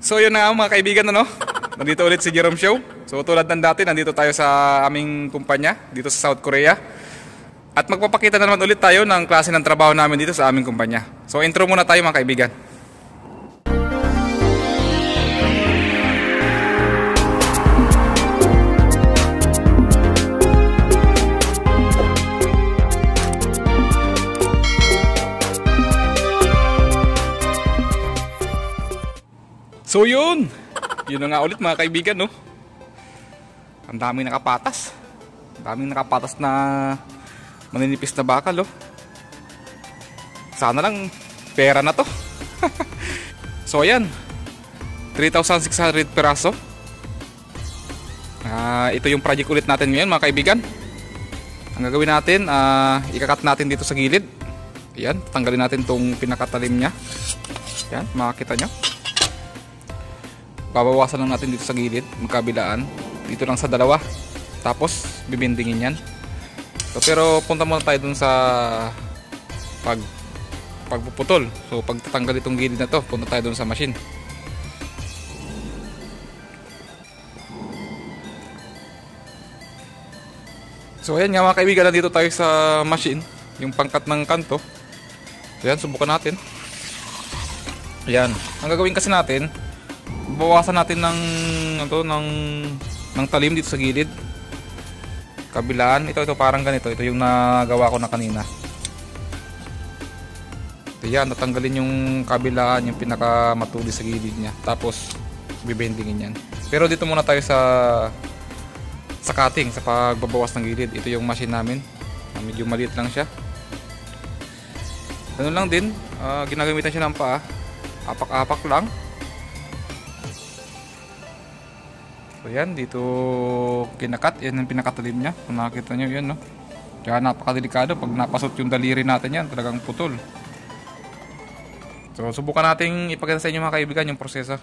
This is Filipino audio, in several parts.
So yun na nga mga kaibigan, ano? Nandito ulit si Jerome Show. So tulad ng dati, nandito tayo sa aming kumpanya dito sa South Korea. At magpapakita na naman ulit tayo ng klase ng trabaho namin dito sa aming kumpanya. So intro muna tayo mga kaibigan. So yun na nga ulit mga kaibigan, no? Ang daming nakapatas. Ang daming nakapatas na maninipis na bakal, oh. Sana lang pera na to. So ayan, 3,600 peraso. Ito yung project ulit natin ngayon mga kaibigan. Ang gagawin natin, ikakat natin dito sa gilid. Ayan, tanggalin natin tong pinakatalim nya. Ayan, makikita nyo. Babawasan lang natin dito sa gilid, magkabilaan. Dito lang sa dalawa. Tapos bibindingin yan. So, pero punta muna tayo dun sa pagpuputol. So pag tatanggal itong gilid na to, punta tayo dun sa machine. So ayan nga mga kaibigan, dito tayo sa machine, yung pangkat ng kanto. So ayan, subukan natin. Ayan, ang gagawin kasi natin, bawasan natin ng talim dito sa gilid. Kabilaan, ito parang ganito. Ito yung nagawa ko na kanina. Ito yan, natanggalin yung kabilaan, yung pinakamatuli sa gilid niya. Tapos bibendingin yan. Pero dito muna tayo sa cutting, sa pagbabawas ng gilid. Ito yung machine namin. Medyo maliit lang siya. Ganun lang din, ginagamitan siya ng paa. Apak-apak lang. So yan, dito kinakat. Yan yung pinakatalim nya. Kung nakikita nyo yan, no? Kaya napakadelikado. Pag napasot yung daliri natin yan, talagang putol. So subukan nating ipakita sa inyo mga kaibigan yung proseso.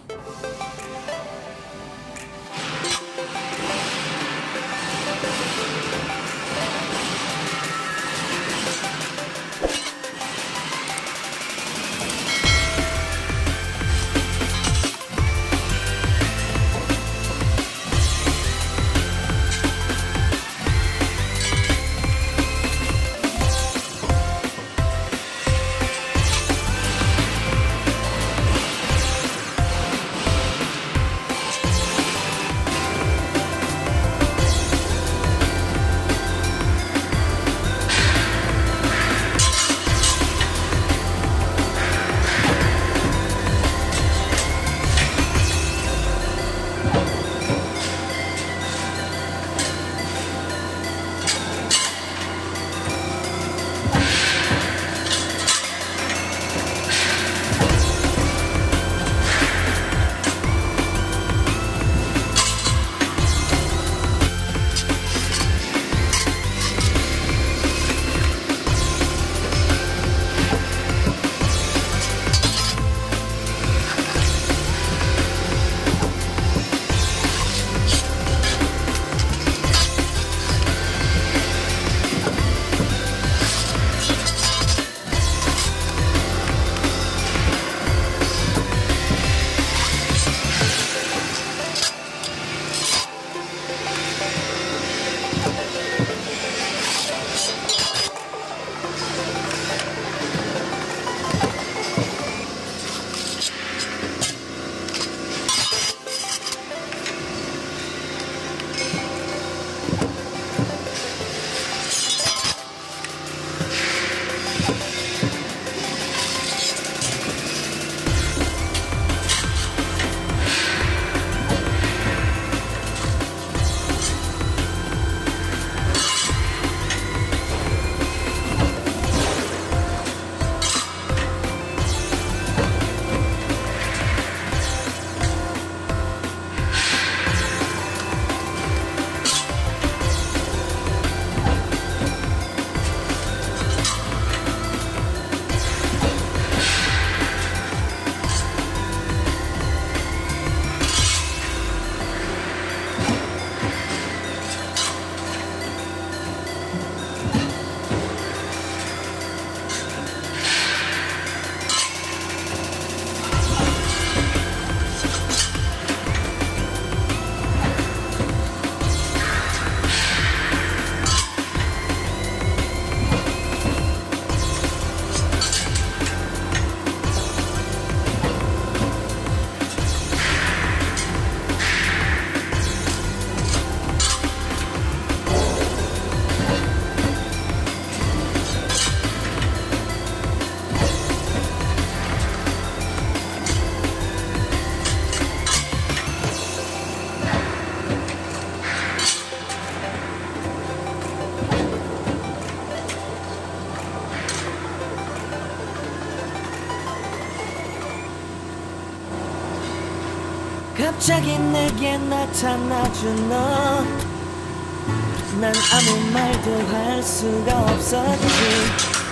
갑자기 내게 나타나준 너, 난 아무 말도 할 수가 없었지.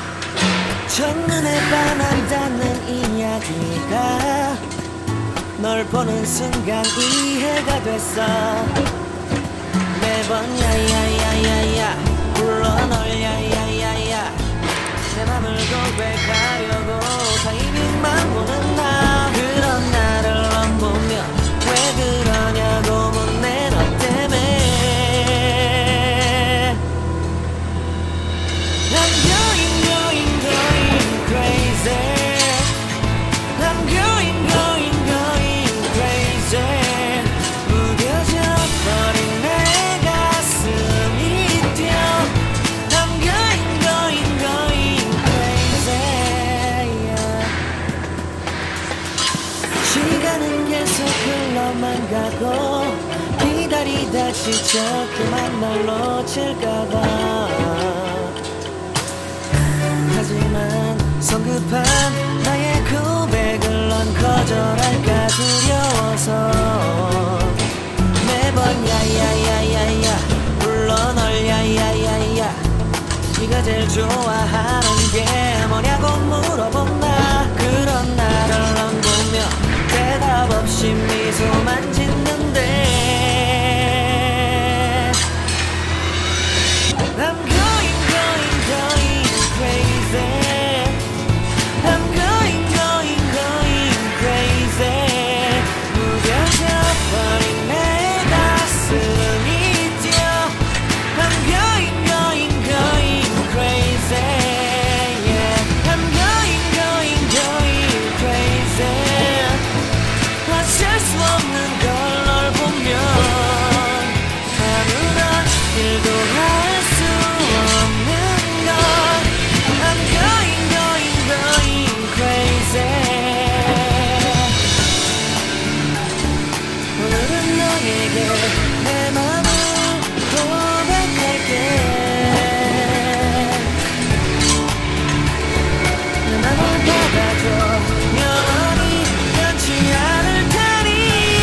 첫눈에 반한다는 이야기가 널 보는 순간 이해가 됐어. 매번 야야야야야 불러 널 야야야야, 내 맘을 고백하려고 타이밍만 보는 나. 그런 나를 넌 보며 왜 그러냐고 묻네. 너 때문에 I'm going crazy. I'm going crazy. 무뎌져 버린 내 가슴이 뛰어. I'm going crazy, yeah. 시간은 계속 흘러만 가고 기다리다 지쳐 그만 널 놓칠까봐. 하지만 성급한 나의 고백을 넌 거절할까 두려워서 매번 야야야야야 불러 널 야야야야. 네가 제일 좋아하는 게 뭐냐고 물어본 나. 그런 나를 넌 보며 대답 없이 미소만 짓는데 I'm going crazy. I'm going crazy. 무뎌져 버린 내 가슴이 뛰어. I'm going crazy, yeah. I'm going crazy. 어쩔 수 없는 걸 널 보면 아무런 일도 할 수 없는 걸. I'm going crazy. 오늘은 너에게 내 맘을 고백할게. 내 맘을 받아줘. 영원히 변치 않을 테니.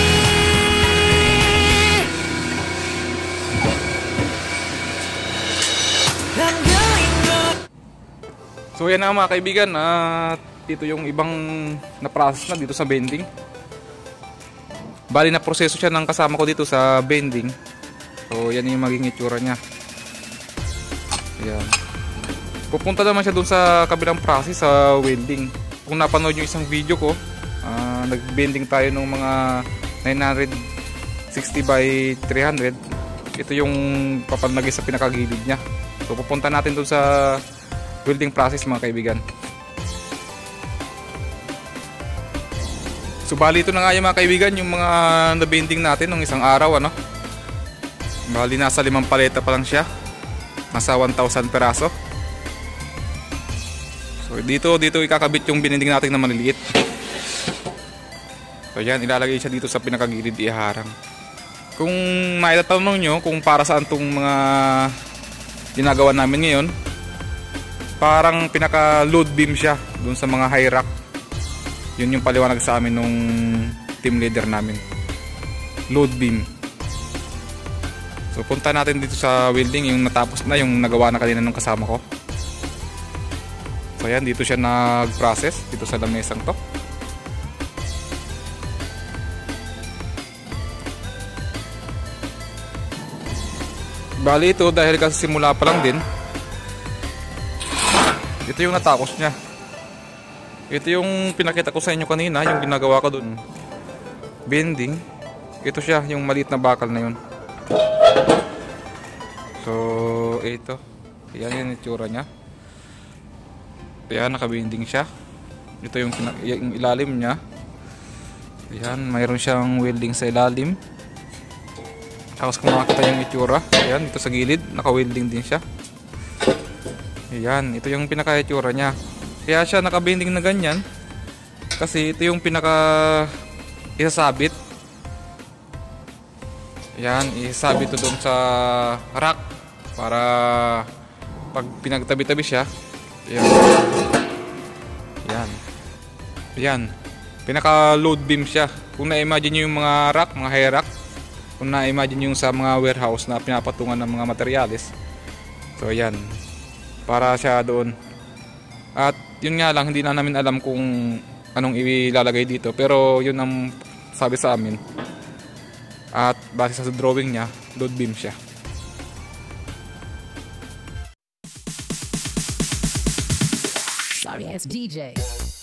I'm going. So yan na mga kaibigan, at dito yung ibang na-process na dito sa bending. Bali na proseso siya ng kasama ko dito sa bending. So yan yung maging itsura niya. Ayan. Pupunta naman siya dun sa kabilang process sa welding. Kung napanood yung isang video ko, nag-bending tayo ng mga 960 by 300. Ito yung papalagay sa pinakagilid niya. So pupunta natin dun sa welding process mga kaibigan. So bali ito na nga yung mga kaibigan, yung mga na-bending natin ng isang araw, ano. Bali nasa 5 paleta pa lang siya. Nasa 1,000 peraso. So dito ikakabit yung binending natin na maliliit. So yan, ilalagay siya dito sa pinakagilid, iharang. Kung naitatanong nyo kung para saan tong mga ginagawa namin ngayon, parang pinaka load beam siya dun sa mga high rack. Yun yung paliwanag sa amin nung team leader namin. Load beam. So punta natin dito sa welding, yung natapos na, yung nagawa na kanina nung kasama ko. So yan, dito siya nag-process dito sa lamesang to. Bali ito, dahil kasi simula pa lang din, ito yung natapos niya. Ito yung pinakita ko sa inyo kanina, yung ginagawa ko dun bending. Ito siya, yung maliit na bakal na yun. So ito, yan yung itsura niya. Yan, nakabending siya. Ito yung ilalim niya. Yan, mayroon siyang welding sa ilalim. Tapos kung makakita yung itsura, yan, dito sa gilid naka-welding din siya. Yan, ito yung pinaka-itsura niya. Kaya siya nakabending na ganyan kasi ito yung pinaka isasabit. Yan, isasabit ito doon sa rack para pag pinagtabi-tabi siya. Yan. Yan. Yan. Pinaka load beam siya. Kung na-imagine nyo yung mga rack, mga high rack, kung na-imagine yung sa mga warehouse na pinapatungan ng mga materyales. So yan, para siya doon. At yun nga lang, hindi na namin alam kung anong ilalagay dito, pero yun ang sabi sa amin. At base sa drawing niya, load beam siya. Sorry, it's DJ.